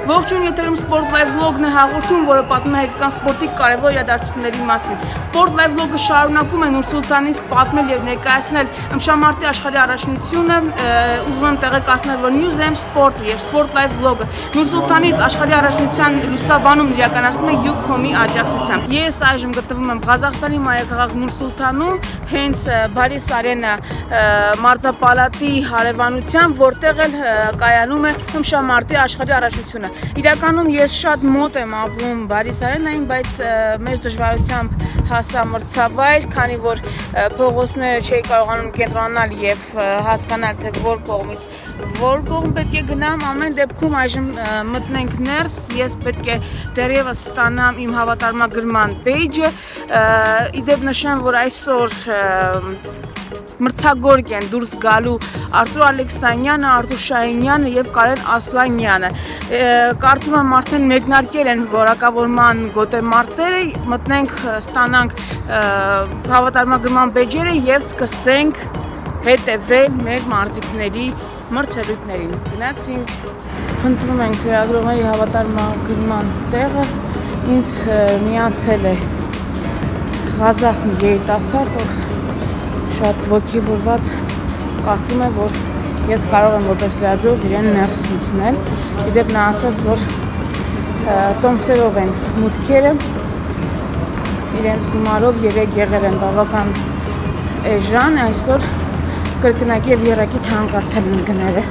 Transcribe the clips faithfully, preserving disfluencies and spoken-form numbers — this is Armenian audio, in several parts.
Ողջույն, եթերում Sport Live Vlog-ն է հաղորդում, որը պատմում է հայկական սպորտի կարևոր իրադարձությունների մասին։ Sport Live Vlog-ը շարունակում է Նուր Սուլթանից պատմել եւ ներկայացնել ըմբշամարտի աշխարհի առաջնությունը, ուզում եմ տեղեկացնել, որ News M Sport-ը եւ Sport Live Vlog-ը Նուր Սուլթանից աշխարհի առաջնության լուսաբանում իրականացնում է Յուքոմի աջակցությամբ։ Ես այժմ գտնվում եմ Ղազախստանի մայրաքաղաք Նուր Սուլթանում, հենց Բարիս Արենա մարզապալատի հարևանությամբ, որտեղ էլ կայանում է ըմբշամարտի աշխարհի առաջնությունը։ Իրականում ես շատ մոտ եմ ապրում Բարիս Արենային, բայց մեծ դժվարությամբ հասա մրցավայր, քանի որ փողոցները չէի կարողանում կենտրոնանալ եւ հասկանալ, թե որ կողմից որ կողմ պետք է գնամ, ամեն դեպքում այժմ մտնենք ներս, ես պետք է դեռևս ստանամ իմ հավատարմագրման page-ը, իդեպ նշեմ, որ այսօր մրցագորգ են դուրս գալու Արտուր Ալեքսանյանը, Արտուր Շահինյանը եւ Կարեն Ասլանյանը։ Կարծում եմ արդեն մեկնարկել են որակավորման գոտեմարտերը, մտնենք, ստանանք հավատարմագրման բեջերը եւ սկսենք հետևել մեր մարզիկների մրցելույթներին։ Գնացինք, խնդրում ենք լրագրողների հավատարմագրման տեղը, ինձ միացել է Ղազախ երիտասարդ, ով շատ ոգևորված, կարծում եմ, որ ես կարող եմ որպես լրագրող իրեն ներս մտցնել։ Իդեպ նա ասաց, որ տոմսերով են մուտքերը, իրենց գումարով երեք եղել են բավական էժան, այսօր կրկնակի եւ եռակի թանկացել են գները։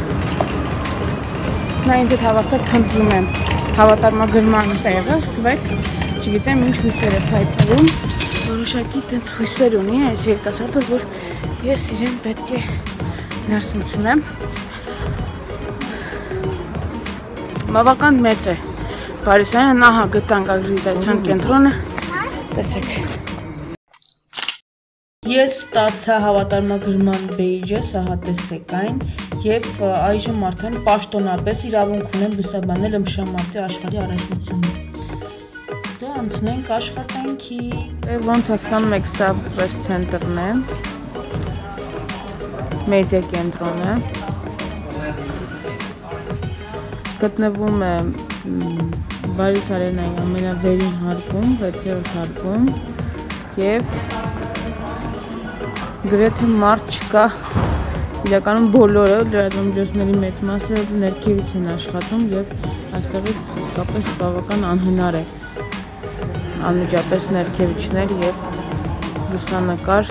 Նա ինձ հետ հավաստիակ խնդրում եմ հավատարմագրման տեղը, բայց չգիտեմ ինչ հույսեր է փայտում։ Որոշակի տենց հույսեր ունի այս երիտասարդը, որ ես իրեն պետք է ներս մտցնեմ։ Բավական մեծ է Բարիս Արենան, ահա գտանք ակրեդիտացիոն կենտրոնը, տեսեք։ Ես ստացա հավատարմագրման բեյջը, սա տեսեք այն, եւ այժմ արդեն պաշտոնապես իրավունք ունեմ լուսաբանել ըմբշամարտի աշխարհի առաջնությունը։ Անցնենք աշխատանքի։ Ոնց հասկանում եք, սա press center-ն է, մեդիա կենտրոնը, գտնվում է Բարիս Արենայի ամենավերին հարկում, վեցերորդ հարկում եւ գրեթե մարդ չկա, իրականում բոլորը լրատվամիջոցների մեծ մասը ներքևից են աշխատում եւ այստեղից իսկապես բավական անհնար է անմիջապես ներքևիչներ եւ լուսանկար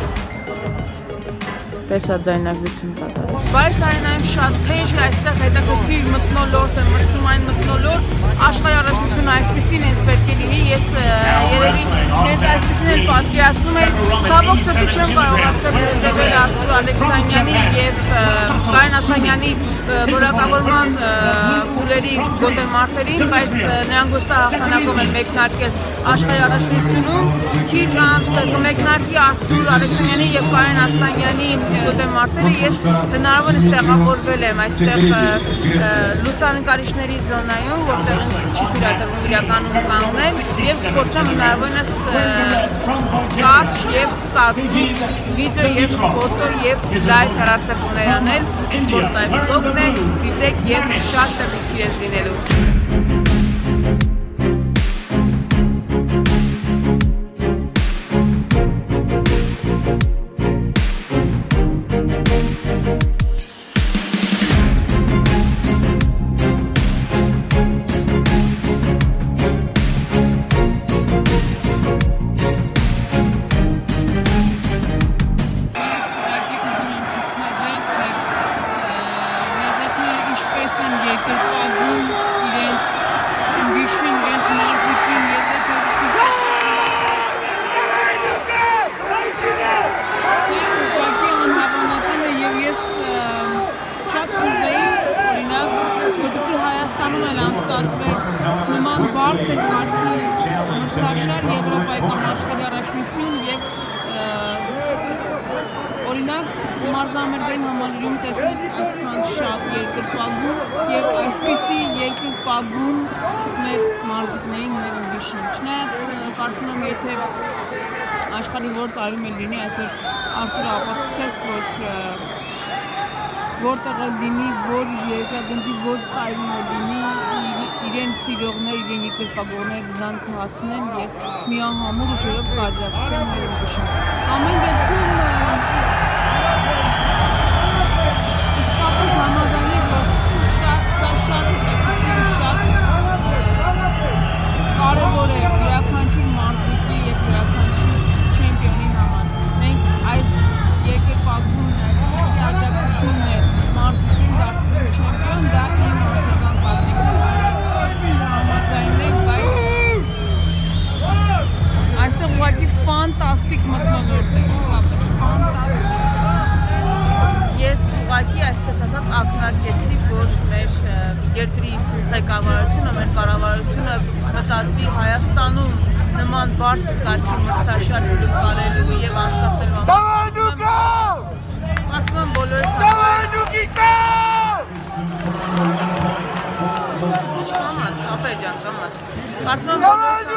տեսաձայնագրություն կատարել։ Բարիս Արենայում շատ թեժ է, այստեղ հետաքրքիր մթնոլորտ է, մրցում այն մթնոլորտ, աշխարհի առաջնությունը այսպեսին ինձ պետք է լինի, ես երևի ինձ այսպեսին էլ պատկերացնում եմ, ցավոք սրտի չեմ կարողացել հետևել Արտուր Ալեքսանյանի եւ Կարեն Ասլանյանի որակավորման փուլերի գոտեմարտերին, բայց նրանք ոստահասանակով են մեկնարկել աշխարհի առաջնությունում, քիչ անց կմեկնարկի Արտուր Ալեքսանյանի եւ Կարեն Ասլանյանի գոտեմարտերը, ես հնարավորինս տեղավորվել եմ այստեղ լուսանկարիչների զոնայում, որտեղ չի թույլատրվում իրականում կանգնել եւ փորձեմ հնարավորինս կարճ եւ ծածկ վիդեո եւ ֆոտո եւ լայվ հեռարձակումներ անել, Sport Live Vlog-ն է, դիտեք եւ շատ տպիք է լինելու։ Նման բարձր հարկի մրցաշար Եվրոպայական աշխարհի առաջնություն եւ օրինակ մարզամերձային համալիրում տեսնել այսքան շատ երկրպագու եւ այսպիսի երկրպագուն մեր մարզիկներին մեր ուրիշին։ Չնայած կարծում եմ, եթե աշխարհի որ տարում էլ լինի, այսօր Արտուրը ապացուցեց, որ որտեղ լինի, որ երկրագնդի որ ծայրում լինի, իրեն սիրողներ, իրեն եկեղեցիներ դրանք հասնեն եւ միահամուռ ուժերով կաջակցեն մեր ուժին։ Ամեն դեպքում իսկապես համաձայնեք, որ շատ սա շատ հետաքրքիր շատ կարևոր է յուրաքանչյուր մարդիկի եւ յուրաքանչյուր չեմպիոնի համար։ Մենք այս երկրպագուն աջակցությունն է մարդիկին դարձնելու չեմպիոն, դա իմ անձնական պատիվն է։ Համաձայնեք, բայց այստեղ ուղղակի ֆանտաստիկ մթնոլորտ է, իսկապես ֆանտաստիկ։ Ես ուղղակի այսպես ասած ակնարկեցի, որ մեր երկրի ղեկավարությունը, մեր կառավարությունը մտածի Հայաստանում նման բարձր կարգի մրցաշար հյուրընկալելու եւ անցկացնելու համար։ Կարծում եմ բոլորս կամաց, ապերջան, կամաց։ Կարծում եմ բոլորս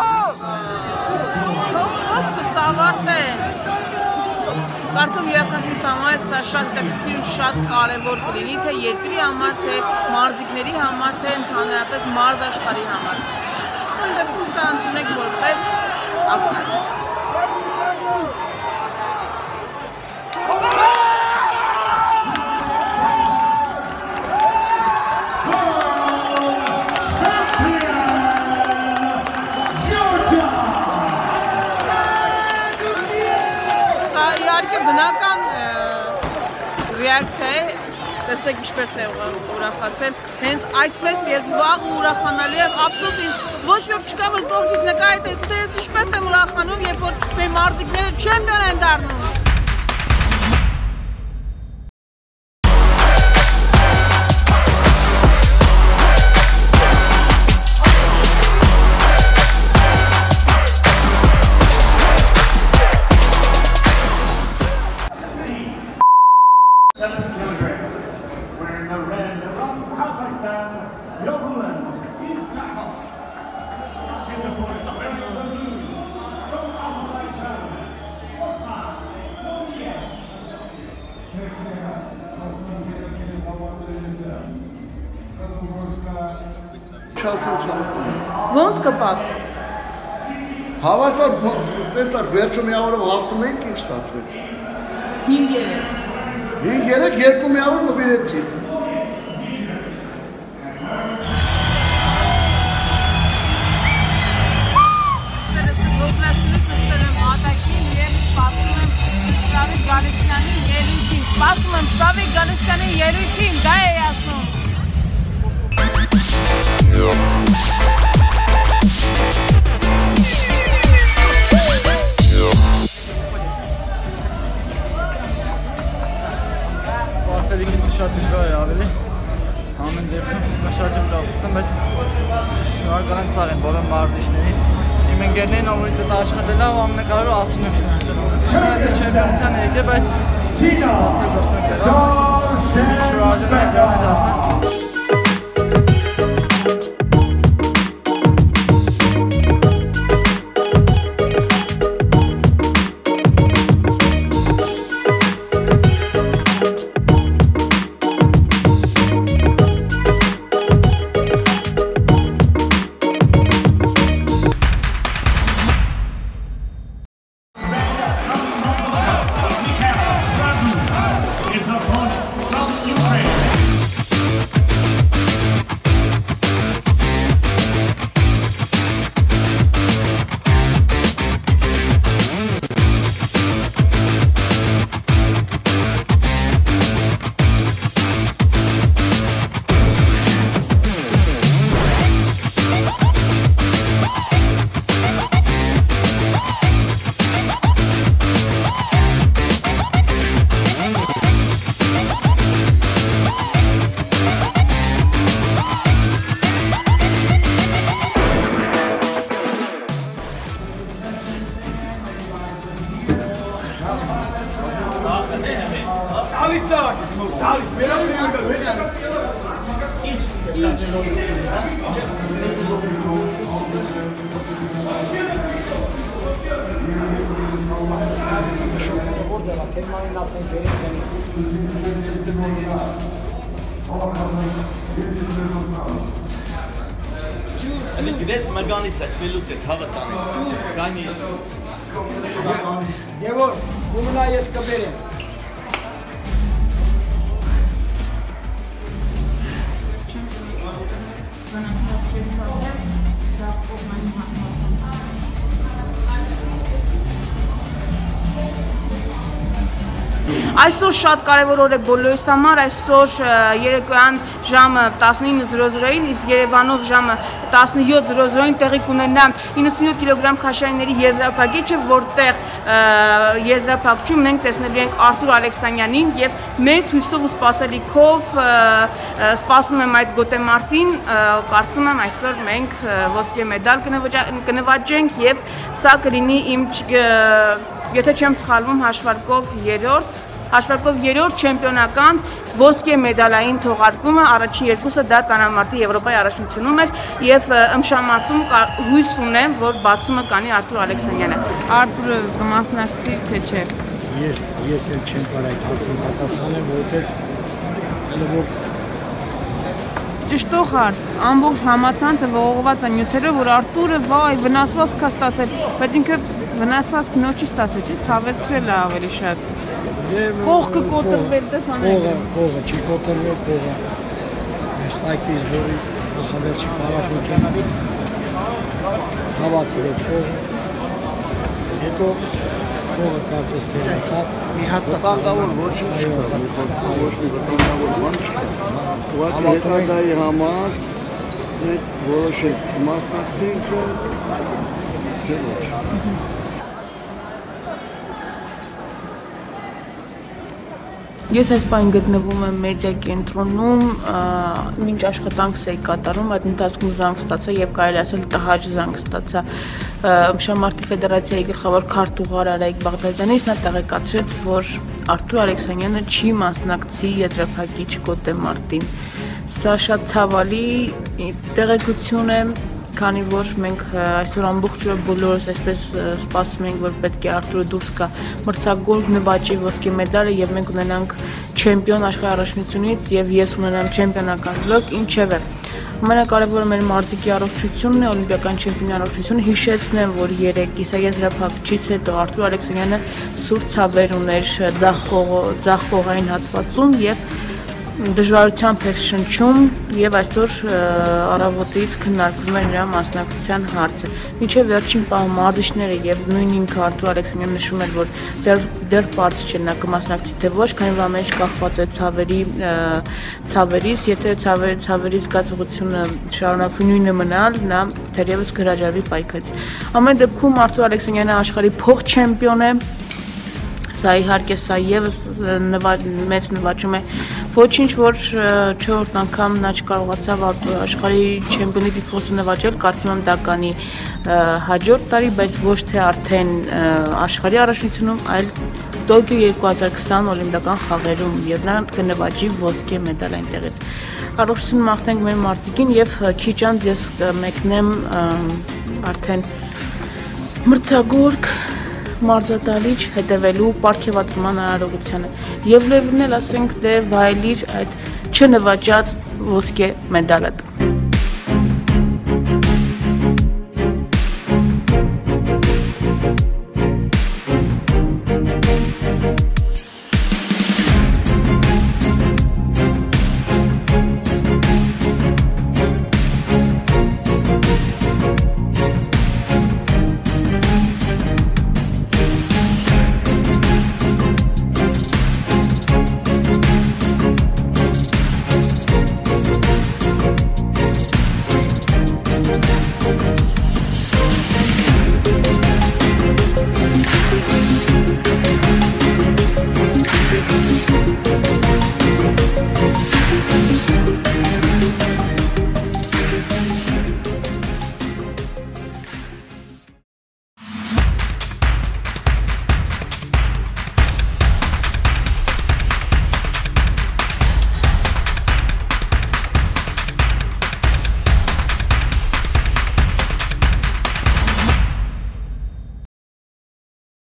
խոսքը սավարտ է։ Կարծում յուրաքանչյուր համար սա շատ հետաքրքիր ու շատ կարևոր կլինի, թե երկրի համար, թե մարզիկների համար, թե ընդհանրապես մարզ աշխարհի համար։ Այն դեպքում սա ընդունեք որպես ակնարկ։ Բնական ռեակցիա է, տեսեք ինչպես է ուրախացել, հենց այսպես ես վաղ ու ուրախանալու եմ, ափսոս ինձ ոչ ոք չկա, որ կողքից նկարի տեսնում, թե ես ինչպես եմ ուրախանում, երբ որ մեր մարզիկները չեմպիոն են դառնում։ Ոնց կպավ։ Հավասար, տեսակ, վերջում միավորով հաղթում էինք, ինչ ստացվեց։ հինգ երեք։ հինգ երեք, երկու միավոր նվիրեցին։ Սպասում եմ Սլավիկ Գալստյանի ելույթին, դա է ասում։ Սպասելիքից շատ դժվար է ավելի, ամեն դեպքում շատ չեմ կախստում, բայց շնորհակալ եմ սաղ են բոլոր մարզիչներին, իմ ընկերներին, ով ինձ աշխատել է ու ամենակարևորը ասում եմ շնորհակալ։ Շնորհակալ չեմպիոնության եկե, բայց ստացվեց որ սենց եղավ, ինչ որ արժան է դրան էլ ասա։ Գնես մականից այդ վելուց է ցավը տանի։ Գանի։ Եվոր, ումնա ես կբերեմ։ Այսօր շատ կարևոր օր է բոլորիս համար, այսօր երեկոյան ժամը տասնինը զրո զրոին, իսկ Երևանով ժամը տասնյոթ զրո զրոին տեղի կունենա իննսունյոթ կիլոգրամ քաշայինների եզրափակիչը, որտեղ եզրափակչում մենք տեսնելու ենք Արթուր Ալեքսանյանին եւ մեծ հույսով ու սպասելիքով սպասում եմ այդ գոտեմարտին, կարծում եմ այսօր մենք ոսկե մեդալ կնվաճենք եւ սա կլինի իմ, եթե չեմ սխալվում, հաշվարկով երրորդ Հաշվարկով երրորդ չեմպիոնական ոսկե մեդալային թողարկումը, առաջին երկուսը դա ծանրամարտի Եվրոպայի առաջնությունում էր եւ ըմբշամարտում հույս ունեմ, որ բացումը կանի Արթուր Ալեքսանյանը։ Արթուրը կմասնակցի, թե չէ։ Ես ես էլ չեմ կարող այդ հարցին պատասխանել, որովհետեւ հələ որ ճշտող հարց, ամբողջ համացանցը ողողված է նյութերով, որ Արթուրը վայ վնասված կա ստացել, բայց ինքը վնասված կնոջի ստացել, չէ՞, ցավեցրել է ավելի շատ։ Կողքը կոտրվել, տեսանեք։ Կողը, կողը չի կոտրվել, կողը մեստակից որի նախավերջի պարապույքենալի ցավացրեց կողը։ Հետո կողը կարծես թերացավ։ Մի հատ վտանգավոր ոչինչ չկա, մի խոսքով ոչ մի վտանգավոր բան չկա։ Ուղղակի հետագայի համար մենք որոշենք մասնակցենք, թե ոչ։ Ես այս պայն գտնվում եմ մեդիա կենտրոնում, մինչ աշխատանքս էի կատարում, այդ ընթացքում զանգ ստացա եւ կարելի ասել տհաճ զանգ ստացա Ըմբշամարտի ֆեդերացիայի գլխավոր քարտուղար Արայիկ Բաղդադյանից, նա տեղեկացրեց, որ Արթուր Ալեքսանյանը չի մասնակցի եզրափակիչ գոտեմարտին։ Սա շատ ցավալի տեղեկություն է, քանի որ մենք այսօր ամբողջ օրը բոլորս այսպես սպասում ենք, որ պետք է Արթուրը դուրս գա մրցակցող նվաճի ոսկե մեդալը եւ մենք ունենանք չեմպիոն աշխարհի առաջնությունից եւ ես ունենամ չեմպիոնական գլոկ, ինչևէ։ Ամենակարևորը մեր մարզիկի առողջությունն է, օլիմպիական չեմպիոնի առողջությունը։ Հիշեցնեմ, որ երեք կիսաեզրափակիչից հետո Արթուր Ալեքսանյանը սուր ցավեր ուներ ձախ կողային հատվածում եւ դժվարությամբ էր շնչում եւ այսօր առավոտից քննարկվում էր նրա մասնակցության հարցը։ Մինչեւ վերջին պահը մարզիչները եւ նույն ինքը Արթուր Ալեքսանյանը նշում էր, որ դեռ դեռ բարձ չէ նա կմասնակցի թե ոչ, քանի որ ամեն ինչ կախված է ցավերի ցավերից, եթե ցավերի ցավերի զգացողությունը շարունակվի նույնը մնալ, նա թերևս կհրաժարվի պայքարից։ Ամեն դեպքում Արթուր Ալեքսանյանը աշխարհի փող չեմպիոն է։ Սա իհարկե սա եւս մեծ նվաճում է, ոչինչ որ չորրորդ անգամ նա չկարողացավ աշխարհի չեմպիոնի տիտղոսը նվաճել, կարծում եմ դա կանի հաջորդ տարի, բայց ոչ թե արդեն աշխարհի առաջնությունում, այլ Տոկիո երկու հազար քսան օլիմպիական խաղերում եւ նա կնվաճի ոսկե մեդալ այնտեղից։ Առողջություն մաղթենք մեր մարզիկին եւ քիչ անց ես մեկնեմ արդեն մրցակցող մարզատալիչ հետևելու պարգևատրման արարողությանը եւ լեւն էլ ասենք դե վայելիր այդ չնվաճած ոսկե մեդալը։